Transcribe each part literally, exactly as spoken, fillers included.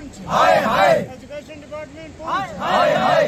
पूंछ हाय हाय, education department पूंछ हाय हाय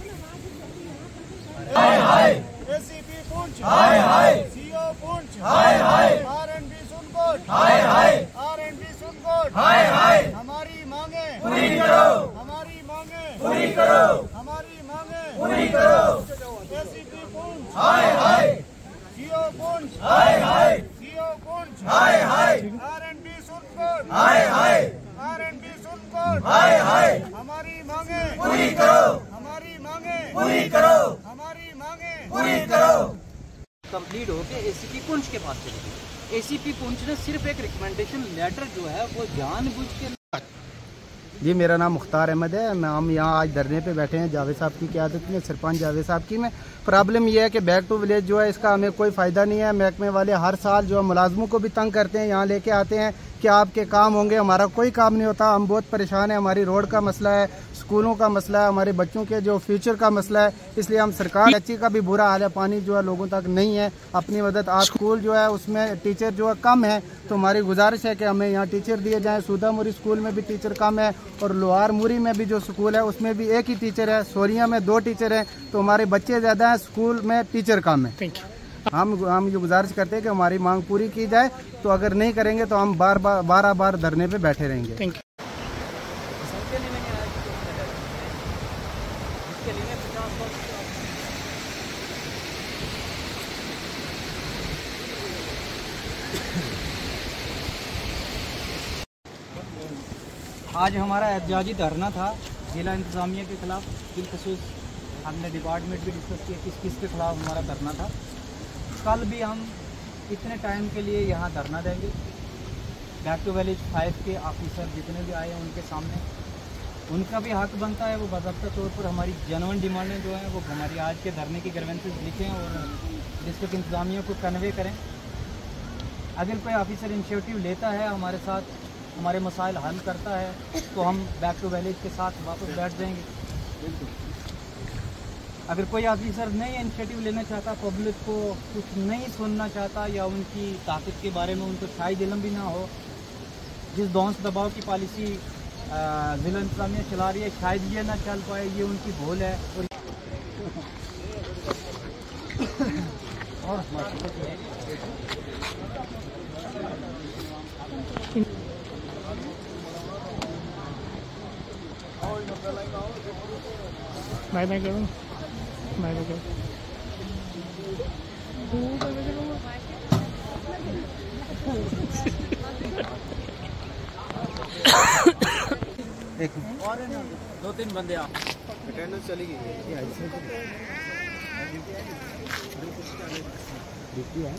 हाय हाय, ACP पूंछ हाय हाय, CO पूंछ हाय हाय, RNB Sunkot हाय हाय, RNB Sunkot हाय हाय, हमारी मांगे पूरी करो, हमारी मांगे पूरी करो, हमारी मांगे पूरी करो, एसीपी पूंछ हाय हाय, सीओ पूंछ हाय हाय, सीओ पूंछ हाय हाय, आरएनबी सुनकोट हाय हाय, आरएनबी सुनकोट हाय हाय, हमारी मांगे पूरी करो, हमारी मांगे पूरी करो, हमारी मांगे पूरी करो। कंप्लीट होके एसीपी पुंछ के पास चली गई। एसीपी पुंछ ने सिर्फ एक रिकमेंडेशन लेटर जो है वो जानबूझ के। जी मेरा नाम मुख्तार अहमद है। मैं हम यहाँ आज धरने पे बैठे हैं जावेद साहब की क़यादत में, सरपंच जावेद साहब की में। प्रॉब्लम यह है कि बैक टू विलेज जो है इसका हमें कोई फ़ायदा नहीं है। महकमे वाले हर साल जो है मुलाजमों को भी तंग करते हैं, यहाँ लेके आते हैं कि आपके काम होंगे, हमारा कोई काम नहीं होता। हम बहुत परेशान हैं, हमारी रोड का मसला है, स्कूलों का मसला है, हमारे बच्चों के जो फ्यूचर का मसला है। इसलिए हम सरकार बच्ची का भी बुरा हाल है, पानी जो है लोगों तक नहीं है। अपनी मदद आज स्कूल जो है उसमें टीचर जो है कम है, तो हमारी गुजारिश है कि हमें यहाँ टीचर दिए जाएँ। सूदामुरी स्कूल में भी टीचर कम है और लोहार मुरी में भी जो स्कूल है उसमें भी एक ही टीचर है। सोरिया में दो टीचर हैं, तो हमारे बच्चे ज़्यादा हैं, स्कूल में टीचर कम है। हम हम ये गुजारिश करते हैं कि हमारी मांग पूरी की जाए, तो अगर नहीं करेंगे तो हम बार बार बारह बार धरने पे बैठे रहेंगे। आज हमारा एहतजाजी धरना था जिला इंतज़ामिया के खिलाफ। बिलखसूस हमने डिपार्टमेंट भी डिस्कस किया किस किस के खिलाफ हमारा धरना था। कल भी हम इतने टाइम के लिए यहाँ धरना देंगे। बैक टू विलेज फाइव के ऑफिसर जितने भी आए हैं उनके सामने उनका भी हक बनता है, वो बाज़ाब्ता तौर पर हमारी जेन्युइन डिमांडें जो हैं वो हमारी आज के धरने की ग्रीवेंसेस लिखें और डिस्ट्रिक्ट इंतज़ामिया को कन्वे करें। अगर कोई ऑफिसर इनिशिएटिव लेता है, हमारे साथ हमारे मसाइल हल करता है, तो हम बैक टू विलेज के साथ वापस बैठ जाएंगे। अगर कोई ऑफिसर नहीं इनिशिएटिव लेना चाहता, पब्लिक को कुछ नहीं सुनना चाहता या उनकी ताकत के बारे में उनको शायद इल्म भी ना हो, जिस दौंस दबाव की पॉलिसी ज़िला इंतज़ामिया चला रही है शायद ये ना चल पाए, ये उनकी भूल है। और बाय बाय करो, बाय बाय करो। एक दो तीन बंदे आप अटेंडेंस चली गई है।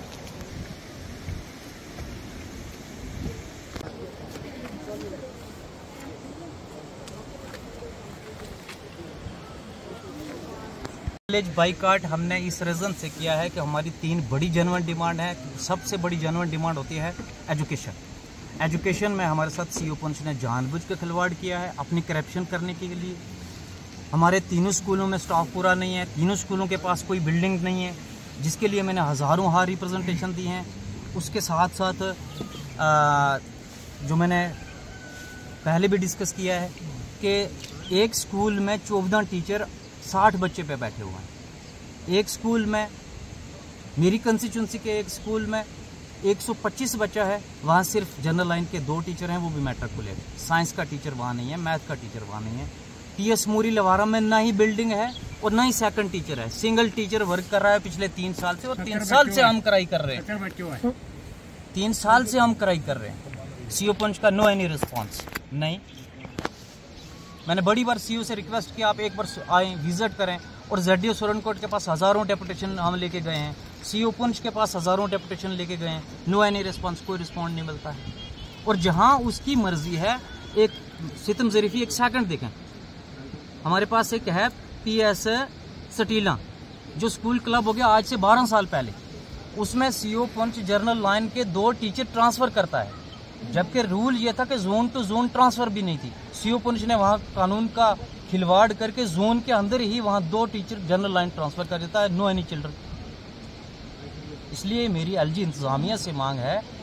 विलेज बाइकाट हमने इस रीज़न से किया है कि हमारी तीन बड़ी जेन्युइन डिमांड है। सबसे बड़ी जेन्युइन डिमांड होती है एजुकेशन। एजुकेशन में हमारे साथ सीओ पुंछ ने जानबूझ के खिलवाड़ किया है अपनी करप्शन करने के लिए। हमारे तीनों स्कूलों में स्टाफ पूरा नहीं है, तीनों स्कूलों के पास कोई बिल्डिंग नहीं है, जिसके लिए मैंने हज़ारों हार रिप्रेजेंटेशन दी हैं। उसके साथ साथ आ, जो मैंने पहले भी डिस्कस किया है कि एक स्कूल में चौदह टीचर साठ बच्चे पे बैठे हुए हैं। एक स्कूल में मेरी कंस्टिट्यूंसी के एक स्कूल में एक सौ पच्चीस बच्चा है, वहाँ सिर्फ जनरल लाइन के दो टीचर हैं, वो भी मैट्रिकुलेट। साइंस का टीचर वहाँ नहीं है, मैथ का टीचर वहाँ नहीं है। पीएस मोरी लवारा में ना ही बिल्डिंग है और ना ही सेकंड टीचर है। सिंगल टीचर वर्क कर रहा है पिछले तीन साल से, और तीन साल से हम कराई कर रहे हैं तीन साल से हम कराई कर रहे हैं। सीओ पंच का नो एनी रिस्पॉन्स नहीं। मैंने बड़ी बार सीओ से रिक्वेस्ट किया आप एक बार आए विजिट करें, और जेडीओ सुरनकोट के पास हज़ारों डेपुटेशन हम लेके गए हैं, सीओ पुंछ के पास हज़ारों डेपुटेशन लेके गए हैं, नो एनी रिस्पॉन्स, कोई रिस्पॉन्ड नहीं मिलता है। और जहां उसकी मर्जी है, एक सितम ज़रीफ़ी एक सेकंड देखें, हमारे पास एक है पी एस सटीला जो स्कूल क्लब हो गया आज से बारह साल पहले, उसमें सीओ पुंछ जर्नल लाइन के दो टीचर ट्रांसफ़र करता है, जबकि रूल ये था कि जोन टू जोन ट्रांसफ़र भी नहीं थी। सीओ पुंछ ने वहाँ कानून का खिलवाड़ करके जोन के अंदर ही वहाँ दो टीचर जनरल लाइन ट्रांसफ़र कर देता है, नो एनी चिल्ड्रन। इसलिए मेरी एलजी इंतज़ामिया से मांग है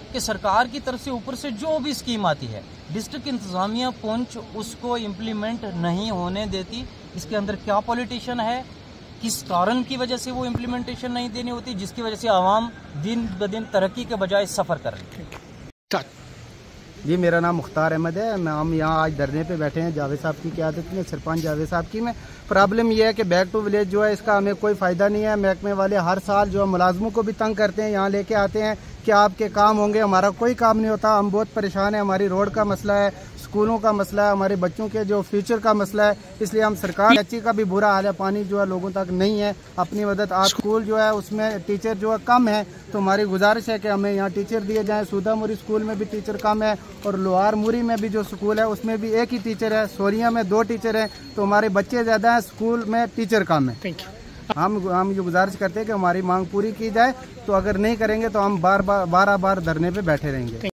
कि सरकार की तरफ से ऊपर से जो भी स्कीम आती है डिस्ट्रिक्ट इंतजामिया पुंछ उसको इम्प्लीमेंट नहीं होने देती। इसके अंदर क्या पॉलिटिशियन है, किस कारण की वजह से वो इम्प्लीमेंटेशन नहीं देनी होती, जिसकी वजह से आवाम दिन ब दिन तरक्की के बजाय सफ़र कर रही है। जी मेरा नाम मुख्तार अहमद है। मैं हम यहाँ आज धरने पे बैठे हैं जावेद साहब की क़यादत में, सरपंच जावेद साहब की में। प्रॉब्लम यह है कि बैक टू विलेज जो है इसका हमें कोई फ़ायदा नहीं है। महकमे वाले हर साल जो है मुलाजमों को भी तंग करते हैं, यहाँ लेके आते हैं कि आपके काम होंगे, हमारा कोई काम नहीं होता। हम बहुत परेशान हैं, हमारी रोड का मसला है, स्कूलों का मसला है, हमारे बच्चों के जो फ्यूचर का मसला है। इसलिए हम सरकार अच्छी का भी बुरा हाल है, पानी जो है लोगों तक नहीं है। अपनी मदद आज स्कूल जो है उसमें टीचर जो है कम है, तो हमारी गुजारिश है कि हमें यहाँ टीचर दिए जाएँ। सूदामुरी स्कूल में भी टीचर कम है और लोहार मुरी में भी जो स्कूल है उसमें भी एक ही टीचर है, सोरिया में दो टीचर हैं, तो हमारे बच्चे ज़्यादा हैं, स्कूल में टीचर कम है। हम हम ये गुजारिश करते हैं कि हमारी मांग पूरी की जाए, तो अगर नहीं करेंगे तो हम बार बार बारह बार धरने पे बैठे रहेंगे।